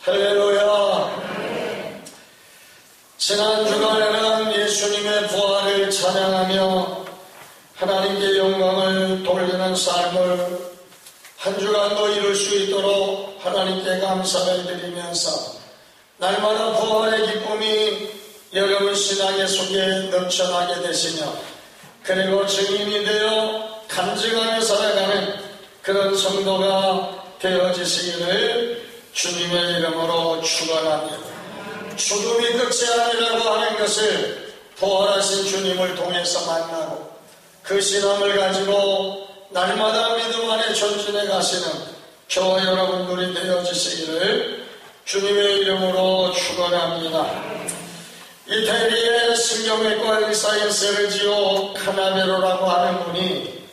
할렐루야. 지난 주간에는 예수님의 부활을 찬양하며 하나님께 영광을 돌리는 삶을 한 주간도 이룰 수 있도록 하나님께 감사를 드리면서 날마다 부활의 기쁨이 여러분 신앙의 속에 넘쳐나게 되시며 그리고 증인이 되어 간증하며 살아가는 그런 성도가 되어지시기를 주님의 이름으로 축원합니다. 죽음이 끝이 아니라고 하는 것을 부활하신 주님을 통해서 만나고 그 신앙을 가지고 날마다 믿음 안에 전진해 가시는 저와 여러분들이 되어지시기를 주님의 이름으로 축원합니다. 이태리의 신경외과 의사인 세르지오 카나베로라고 하는 분이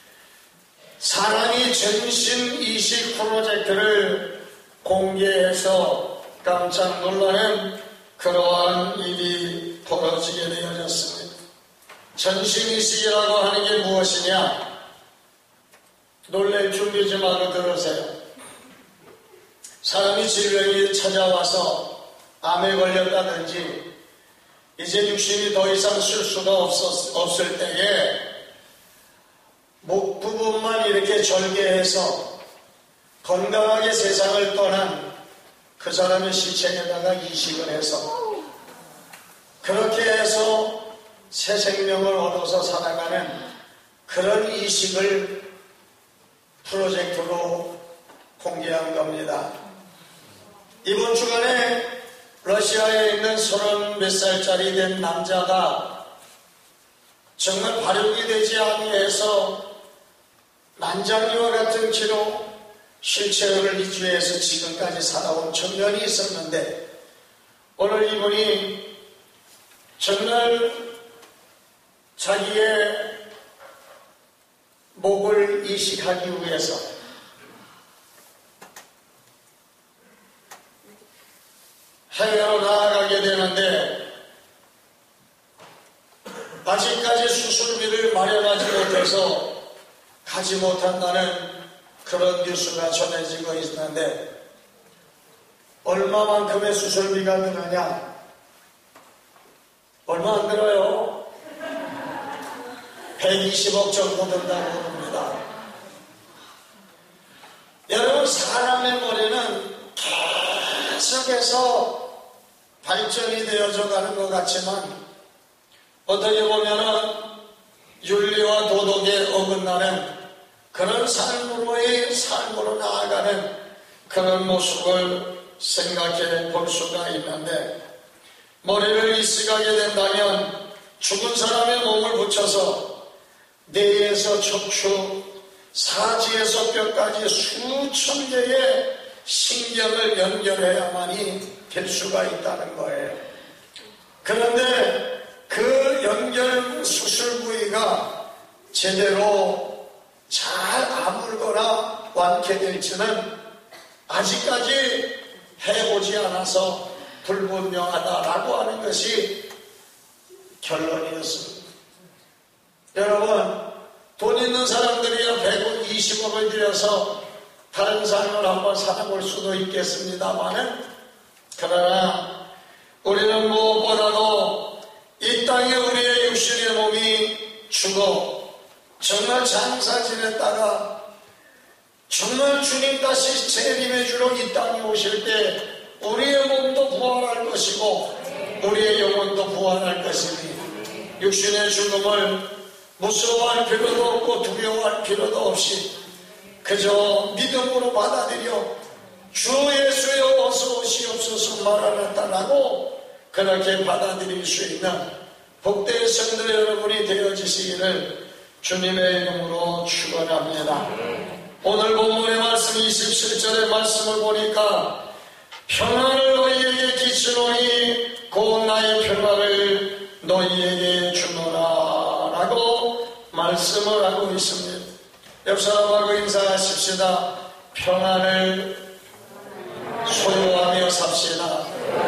사랑이 전신 이식 프로젝트를 공개해서 깜짝 놀라는 그러한 일이 벌어지게 되어졌습니다. 전신 이식이라고 하는 게 무엇이냐? 놀랄 준비 좀 하고 들으세요. 사람이 질병이 찾아와서 암에 걸렸다든지 이제 육신이 더 이상 쓸 수가 없을 때에 목 부분만 이렇게 절개해서 건강하게 세상을 떠난 그 사람의 시체에다가 이식을 해서 그렇게 해서 새 생명을 얻어서 살아가는 그런 이식을 프로젝트로 공개한 겁니다. 이번 주간에 러시아에 있는 30몇 살짜리 된 남자가 정말 발육이 되지 아니해서 난장류와 같은 키로 실체를 이주해서 지금까지 살아온 청년이 있었는데 오늘 이분이 정말 자기의 목을 이식하기 위해서 해외로 나아가게 되는데 아직까지 수술비를 마련하지 못해서 가지 못한다는 그런 뉴스가 전해지고 있는데 얼마만큼의 수술비가 드느냐? 얼마 안 들어요. 120억 정도 든다고 합니다. 여러분, 사람의 머리는 계속해서 발전이 되어져 가는 것 같지만 어떻게 보면은 윤리와 도덕에 어긋나는 그런 삶으로 나아가는 그런 모습을 생각해 볼 수가 있는데 머리를 이식하게 된다면 죽은 사람의 몸을 붙여서 뇌에서 척추, 사지에서 뼈까지 수천 개의 신경을 연결해야만이 될 수가 있다는 거예요. 그런데 그 연결 수술 부위가 제대로 잘 아물거나 완쾌될지는 아직까지 해보지 않아서 불분명하다라고 하는 것이 결론이었습니다. 여러분, 돈 있는 사람들이야 120억을 들여서 다른 삶을 한번 살아볼 수도 있겠습니다만은 그러나 우리는 무엇보다도 이 땅에 우리의 육신의 몸이 죽어 정말 장사 지냈다가 정말 주님 다시 재림해 주러 이 땅에 오실 때 우리의 몸도 부활할 것이고 우리의 영혼도 부활할 것이니 육신의 죽음을 무서워할 필요도 없고 두려워할 필요도 없이 그저 믿음으로 받아들여 주 예수여 어서 오시옵소서 마라나타라고 그렇게 받아들일 수 있는 복된 성도 여러분이 되어지시기를 주님의 이름으로 축원합니다. 오늘 본문의 말씀 27절의 말씀을 보니까 평안을 너희에게 끼치노니 곧 나의 평안을 너희에게 주노라 라고 말씀을 하고 있습니다. 옆 사람하고 인사하십시다. 평안을 소유하며 삽시다.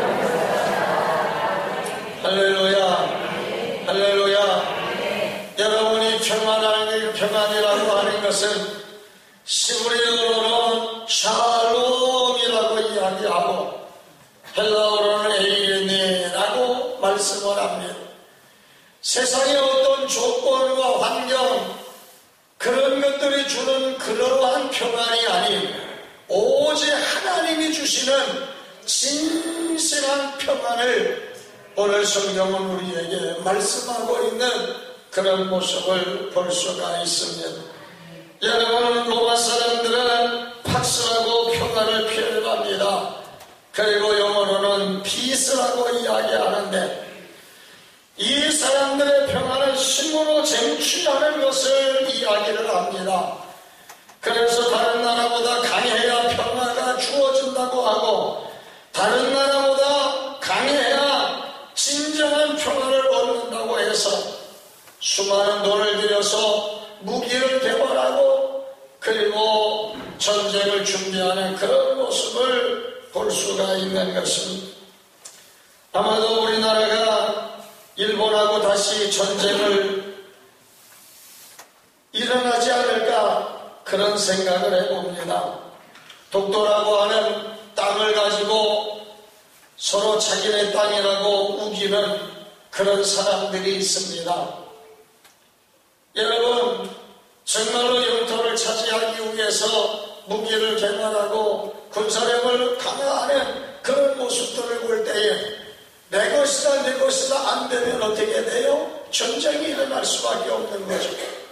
할렐루야, 할렐루야. 여러분이 평안이라고 하는 것은 시브리어로는 샬롬이라고 이야기 이야기하고 헬라어로는 에이레네라고 말씀을 합니다. 세상의 어떤 조건과 환경 그런 것들이 주는 그러한 평안이 아닌 오직 하나님이 주시는 진실한 평안을 오늘 성경은 우리에게 말씀하고 있는 그런 모습을 볼 수가 있습니다. 여러분, 로마 사람들은 팍스라고 평안을 표현합니다. 그리고 영어로는 피스라고 이야기하는데 이 사람들의 평안을 힘으로 쟁취하는 것을 이야기를 합니다. 그래서 다른 나라보다 강해야 평화가 주어진다고 하고 다른 나라보다 강해야 진정한 평화를 얻는다고 해서 수많은 돈을 들여서 무기를 개발하고 그리고 전쟁을 준비하는 그런 모습을 볼 수가 있는 것입니다. 아마도 우리나라가 일본하고 다시 전쟁을 일어나지 않을까 그런 생각을 해봅니다. 독도라고 하는 땅을 가지고 서로 자기네 땅이라고 우기는 그런 사람들이 있습니다. 여러분, 정말로 영토를 차지하기 위해서 무기를 개발하고 군사력을 강화하는 그런 모습들을 볼 때에 내 것이다 내 것이다 안 되면 어떻게 돼요? 전쟁이 일어날 수밖에 없는 거죠.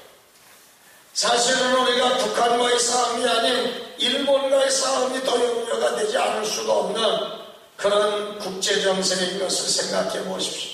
사실은 우리가 북한과의 싸움이 아닌 일본과의 싸움이 더 염려가 되지 않을 수가 없는 그런 국제정세인 것을 생각해 보십시오.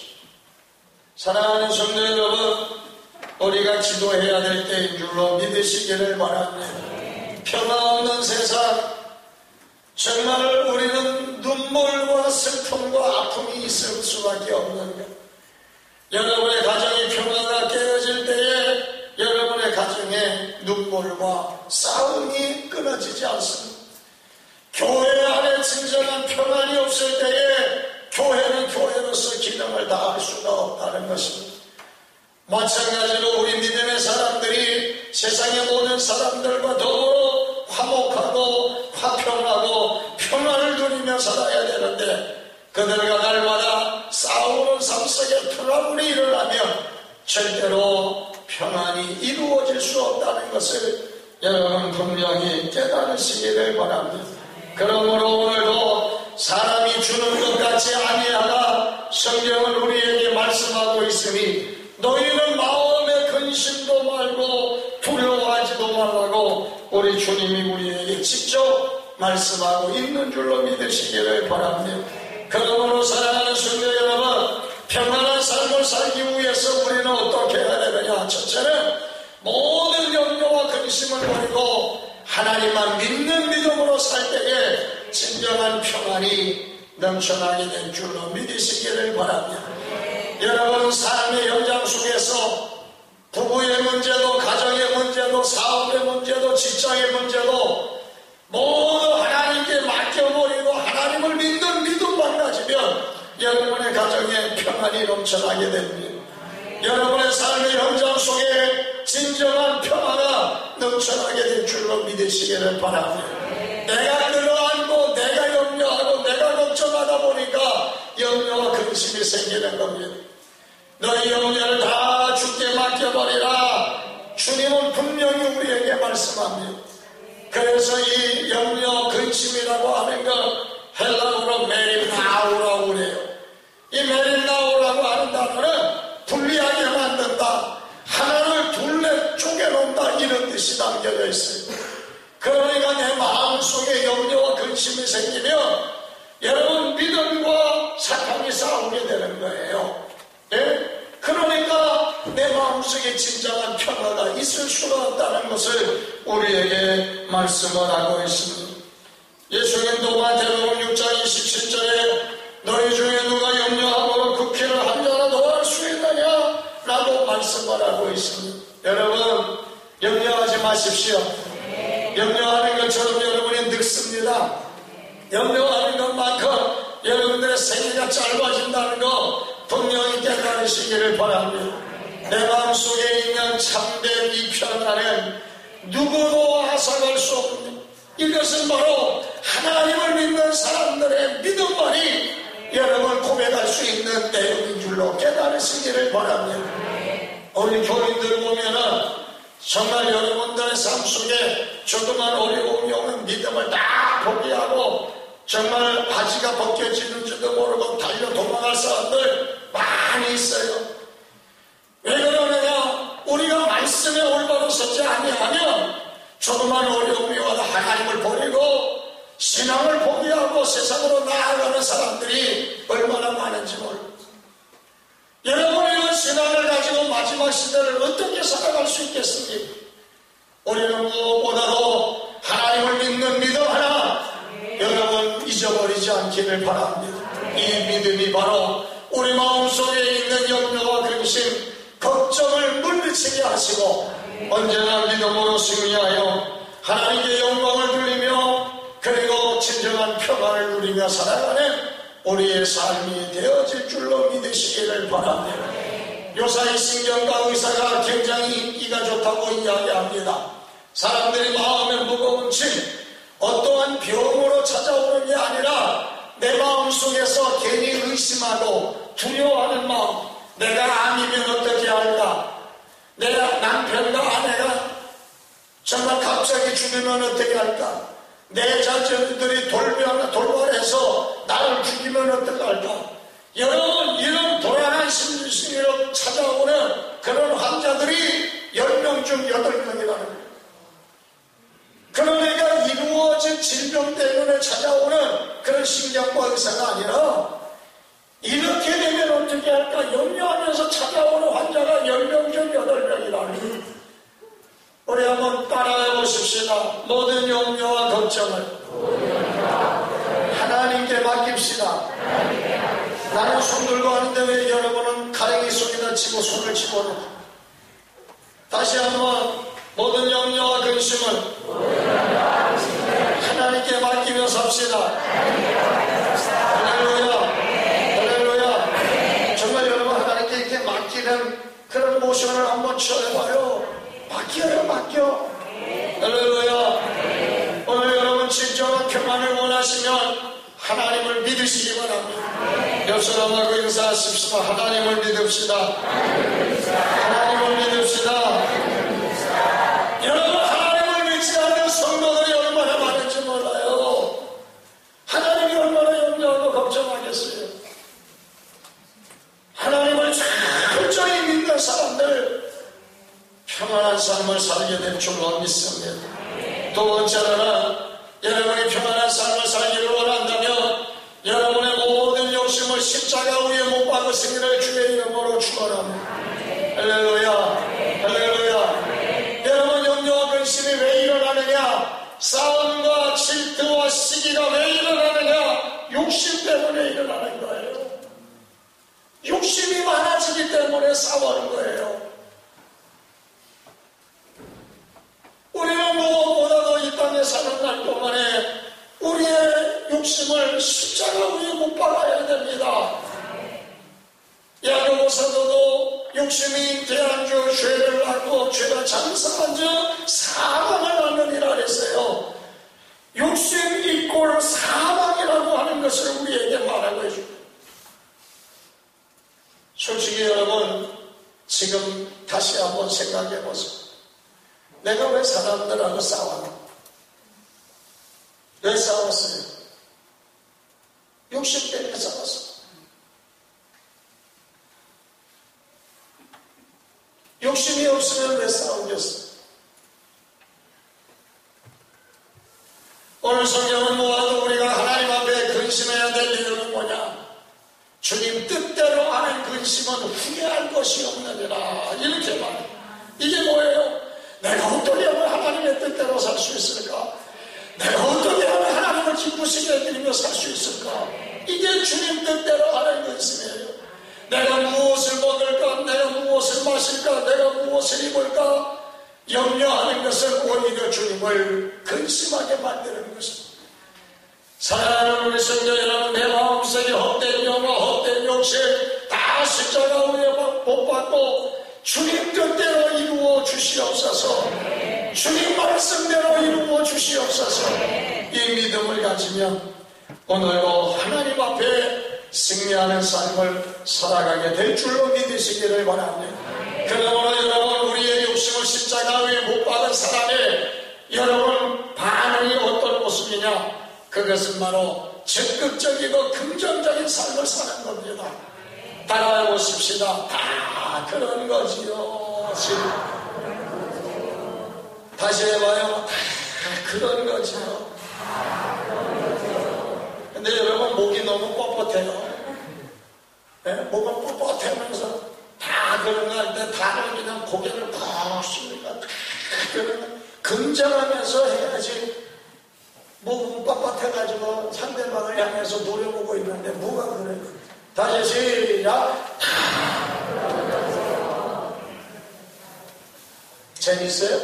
사랑하는 성도 여러분, 우리가 기도해야 될 때인 줄로 믿으시기를 바랍니다. 평화 없는 세상, 정말 우리는 눈물과 슬픔과 아픔이 있을 수밖에 없는 것. 여러분의 가정이 평화가 깨어질 때에 여러분의 가정에 눈물과 싸움이 끊어지지 않습니다. 교회 안에 진정한 평안이 없을 때에 교회는 교회로서 기능을 다할 수가 없다는 것입니다. 마찬가지로 우리 믿음의 사람들이 세상의 모든 사람들과 더불어 화목하고 화평하고 평안을 누리며 살아야 되는데 그들과 날마다 싸우는 삶 속에 트러블이 일어나면 절대로 평안이 이루어질 수 없다는 것을 여러분 분명히 깨달으시기를 바랍니다. 그러므로 오늘도 사람이 주는 것 같지 아니하다 성경은 우리에게 말씀하고 있으니 너희는 마음의 근심도 말고 두려워하지도 말라고 우리 주님이 우리에게 직접 말씀하고 있는 줄로 믿으시기를 바랍니다. 그러므로 사랑하는 성도 여러분, 평안한 삶을 살기 위해서 우리는 어떻게 해야 되느냐? 첫째는 모든 염려와 근심을 버리고 하나님만 믿는 믿음으로 살 때에 진정한 평안이 넘쳐나게 될 줄로 믿으시기를 바랍니다. 여러분, 삶의 현장 속에서 부부의 문제도 가정의 문제도 사업의 문제도 직장의 문제도 모두 하나님께 맡겨버리고 하나님을 믿는 믿음만 가지면 여러분의 가정에 평안이 넘쳐나게 됩니다. 여러분의 삶의 현장 속에 진정한 평화가 넘쳐나게 될 줄로 믿으시기를 바랍니다. 내가 끌어안고 내가 염려하고 내가 걱정하다 보니까 염려와 근심이 생기는 겁니다. 너희 염려를 다 주께 맡겨버리라. 주님은 분명히 우리에게 말씀합니다. 그래서 이 염려 근심이라고 하는 것 헬라어로 메림나우라고 그래요. 이 메림나우라고 하는 단어는 분리하게 만든다, 하나를 둘레 쪼개놓는다, 이런 뜻이 담겨져 있어요. 그러니까 내 마음속에 염려와 근심이 생기면 여러분 믿음과 사탄이 싸우게 되는 거예요. 예? 그러니까 내 마음속에 진정한 평화가 있을 수가 없다는 것을 우리에게 말씀을 하고 있습니다. 예수님도 마태복음 6장 27절에 너희 중에 누가 염려함으로 국회를 한 자라도 할 수 있느냐? 라고 말씀을 하고 있습니다. 여러분, 염려하지 마십시오. 염려하는 것처럼 여러분이 늙습니다. 염려하는 것만큼 여러분들의 생애가 짧아진다는 거 분명히 깨달으시기를 바랍니다. 내 마음속에 있는 참된 이 평안은 누구도 앗아갈 수 없는, 이것은 바로 하나님을 믿는 사람들의 믿음만이 여러분 고백할 수 있는 내용인 줄로 깨달으시기를 바랍니다. 우리 교인들 보면은 정말 여러분들의 삶 속에 조그만 어려움이 오는 믿음을 다 포기하고 정말 바지가 벗겨지는지도 모르고 달려 도망갈 사람들 많이 있어요. 왜 그러느냐? 우리가 말씀에 올바로 서지 아니하면 조그만 어려움이 와도 하나님을 버리고 신앙을 포기하고 세상으로 나아가는 사람들이 얼마나 많은지 모릅니다. 여러분, 이런 신앙을 가지고 마지막 시대를 어떻게 살아갈 수 있겠습니까? 우리는 무엇보다도 하나님을 믿는 믿음 하나 여러분 잊어버리지 않기를 바랍니다. 이 믿음이 바로 우리 마음속에 있는 염려와 근심, 걱정을 물리치게 하시고 언제나 믿음으로 승리하여 하나님께 영광을 돌리며 그리고 진정한 평안을 누리며 살아가는 우리의 삶이 되어질 줄로 믿으시기를 바랍니다. 요사이 신경과 의사가 굉장히 인기가 좋다고 이야기합니다. 사람들이 마음에 무거운 짐, 어떠한 병으로 찾아오는 게 아니라 내 마음속에서 괜히 의심하고 두려워하는 마음, 내가 아니면 어떻게 할까? 내 남편과 아내가 정말 갑자기 죽으면 어떻게 할까? 내 자녀들이 돌발해서 나를 죽이면 어떡할까? 여러분, 이런 불안한 심리로 찾아오는 그런 환자들이 10명 중 8명이라는 거예요. 그러니까 이루어진 질병 때문에 찾아오는 그런 신경과 의사가 아니라 이렇게 되면 어떻게 할까? 염려하면서 찾아오는 환자가 10명 중 8명이라는 거예요. 우리 한번 따라해 보십시다. 모든 염려와 걱정을 하나님께 맡깁시다. 나는 손 들고 하는데 왜 여러분은 가랭이 속에다 치고 손을 집어넣어? 다시 한번 모든 염려와 근심을 하나님께 맡기며 삽시다. 할렐루야, 할렐루야. 정말 여러분 하나님께 이렇게 맡기는 그런 모션을 한번 취해봐요. 맡겨요, 맡겨. 할렐루야. 오늘 여러분 진정한 평안을 원하시면 하나님을 믿으시기 바랍니다. 옆 사람하고 인사하십시다. 하나님을 믿읍시다. 하나님을 믿읍시다. 여러분, 하나님을 믿지 않는 성도들이 얼마나 많은지 몰라요. 하나님이 얼마나 염려하고 걱정하겠어요. 하나님을 철저히 믿는 사람들 평안한 삶을 살게 될 줄로 믿습니다. 두 번째로는 여러분이 평안한 삶을 살기를 원한다면 여러분의 모든 욕심을 십자가 위에 못 박으시기를 주의 이름으로 축원합니다. 할렐루야, 할렐루야. 여러분, 염려와 근심이 왜 일어나느냐? 싸움과 질투와 시기가 왜 일어나느냐? 욕심 때문에 일어나는 거예요. 욕심이 많아지기 때문에 싸우는 거예요. 우리는 무엇보다도 이 땅에 사는 날 동안에 우리의 욕심을 십자가 위에 못 박아야 됩니다. 야고보 사도도 욕심이 대한주 죄를 낳고 죄가 장사한 즉 사망을 낳느니라 그랬어요. 욕심 이꼴 사망이라고 하는 것을 우리에게 말하고 해줍니다. 솔직히 여러분, 지금 다시 한번 생각해 보세요. 내가 왜 사람들하고 싸웠나? 왜 싸웠어요? 욕심 때문에 싸웠어. 욕심이 없으면 왜 싸우겠어? 오늘 성경은 모아도 우리가 하나님 앞에 근심해야 될 이유는 뭐냐? 주님 뜻대로 하는 근심은 후회할 것이 없느니라. 이렇게 말해요. 이게 뭐예요? 내가 어떻게 하면 하나님의 뜻대로 살 수 있을까? 내가 어떻게 하면 하나님을 기쁘시게 해드리며 살 수 있을까? 이게 주님 뜻대로 하는 근심이에요. 내가 무엇을 먹을까? 내가 무엇을 마실까? 내가 무엇을 입을까? 염려하는 것은 오히려 주님을 근심하게 만드는 것입니다. 사랑하는 우리 성도 여러분, 내 마음속에 헛된 영화, 헛된 욕심 다 십자가 위에 못 받고 주님 뜻대로 이루어 주시옵소서. 주님 말씀대로 이루어 주시옵소서. 이 믿음을 가지면 오늘도 하나님 앞에 승리하는 삶을 살아가게 될 줄로 믿으시기를 바랍니다. 그러므로 여러분, 우리의 욕심을 십자가 위에 못 박은 사람의 여러분 반응이 어떤 모습이냐? 그것은 바로 적극적이고 긍정적인 삶을 사는 겁니다. 따라해 보십시다. 다 그런 거지요. 지금 다시 해봐요. 다 그런 거지요. 근데 여러분, 목이 너무 뻣뻣해요. 네? 목은 뻣뻣하면서 다 그런 거 할 때 다는 그냥 고개를 푹 숙이니까 긍정하면서 해야지. 목은 뻣뻣해가지고 상대방을 향해서 노려보고 있는데 뭐가 그래요? 다시 시작. 재밌어요?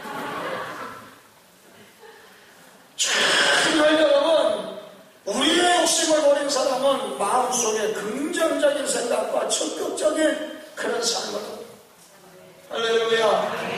정말 여러분, 우리의 욕심을 버린 사람은 마음속에 긍정적인 생각과 적극적인 그런 삶을 할렐루야,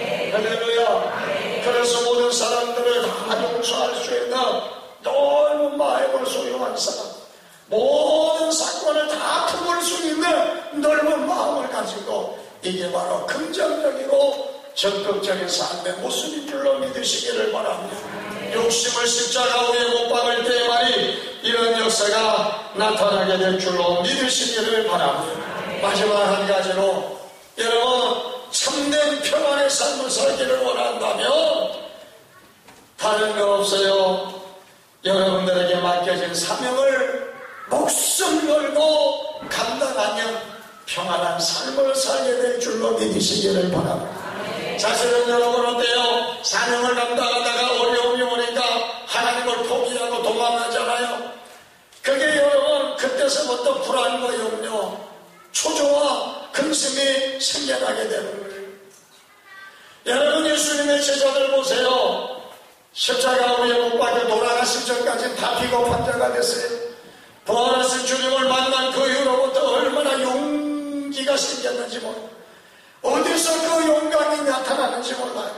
할렐루야. 그래서 모든 사람들을 다 용서할 수 있는 넓은 마음을 소유한 사람, 모든 사건을 다 품을 수 있는 넓은 마음을 가지고, 이게 바로 긍정적이고 적극적인 삶의 모습인 줄로 믿으시기를 바랍니다. 욕심을 십자가 위에 못 박을 때에만이 이런 역사가 나타나게 될 줄로 믿으시기를 바랍니다. 마지막 한 가지로, 여러분 참된 평안의 삶을 살기를 원한다면 다른 거 없어요. 여러분들에게 맡겨진 사명을 목숨 걸고 감당하면 평안한 삶을 살게 될 줄로 믿으시기를 바랍니다. 사실은 여러분 어때요? 사명을 감당하다가 어려움이 오니까 하나님을 포기하고 도망하잖아요. 그게 여러분 그때서부터 불안과 염려, 초조와 근심이 생겨나게 되는 거예요. 여러분, 예수님의 제자들 보세요. 십자가 위에 못 박혀 돌아가실 전까지 다 비겁한 자가 됐어요. 부활하신 주님을 만난 그 이후로부터 얼마나 용기가 생겼는지 몰라요. 어디서 그 영광이 나타나는지 몰라요.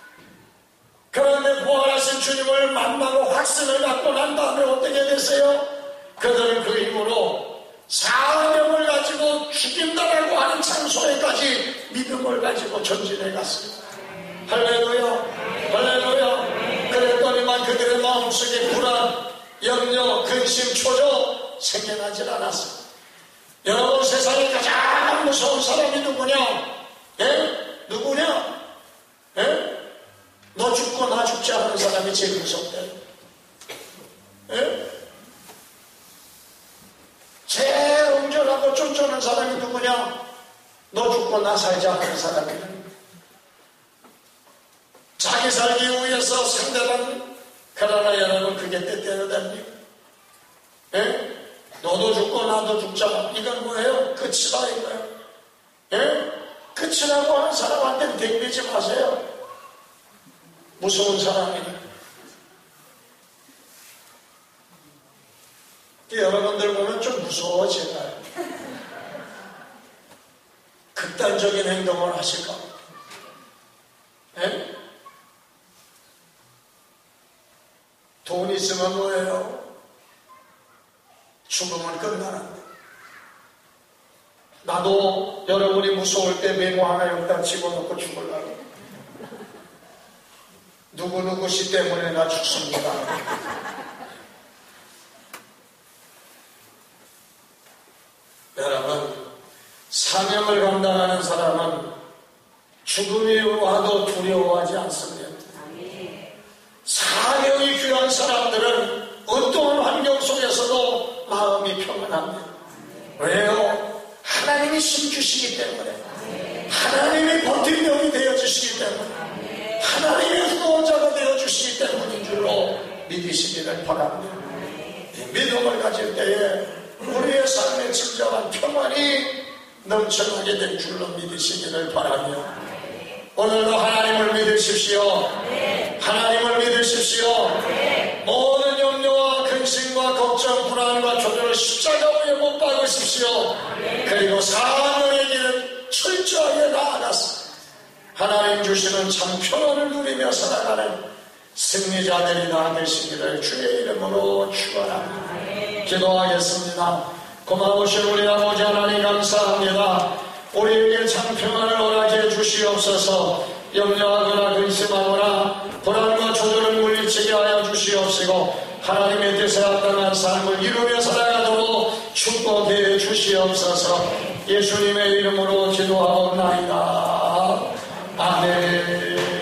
그런데 부활하신 주님을 만나고 확신을 갖고 난 다음에 어떻게 됐어요? 그들은 그 이후로 사명을 가지고 죽인다라고 하는 장소에까지 믿음을 가지고 전진해 갔습니다. 할렐루야, 할렐루야. 그랬더니만 그들의 마음속에 불안, 염려, 근심, 초조 생겨나질 않았습니다. 여러분, 세상에 가장 무서운 사람이 누구냐? 예? 누구냐? 예? 너 죽고 나 죽지 않은 사람이 제일 무섭대. 예? 제일 온전하고 쫀쫀한 사람이 누구냐? 너 죽고 나 살지 않은 사람이야. 자기 살기 위해서 상대방, 그러나 여러분 그게 때때로 됩니까? 예? 너도 죽고 나도 죽자. 이건 뭐예요? 끝이다 이거예요. 예? 끝이라고 하는 사람한테는 댕기지 마세요. 무서운 사람이니. 여러분들 보면 좀 무서워지나요? 극단적인 행동을 하실까? 예? 돈 있으면 뭐예요? 죽으면 끝나는데. 나도 여러분이 무서울 때 메모 하나 여기다 집어넣고 죽으려고. 누구누구 씨 때문에 나 죽습니다. 여러분, 사명을 감당하는 사람은 죽음이 와도 두려워하지 않습니다. 사명이 귀한 사람들은 어떠한 환경 속에서도 마음이 평안합니다. 왜요? 하나님이 힘주시기 때문에, 하나님이 버팀목이 되어주시기 때문에, 하나님의 후원자가 되어주시기 때문인 줄로 믿으시기를 바랍니다. 믿음을 가질 때에 우리의 삶의 진정한 평안이 넘쳐나게 될 줄로 믿으시기를 바라며, 오늘도 하나님을 믿으십시오. 하나님을 믿으십시오. 모든 염려와 근심과 걱정, 불안과 조절을 십자가 위에 못 박으십시오. 그리고 사명의 길을 철저하게 나아가서 하나님 주시는 참 평안을 누리며 살아가는 승리자들이 다 되시기를 주의 이름으로 축원합니다. 기도하겠습니다. 고마우신 우리 아버지 하나님 감사합니다. 우리에게 참 평안을 허락해 주시옵소서. 염려하거나 근심하거나 불안과 조절을 물리치게 하여 주시옵시고 하나님의 뜻에 합당한 삶을 이루며 살아가도록 축복해 주시옵소서. 예수님의 이름으로 기도하옵나이다. 아멘.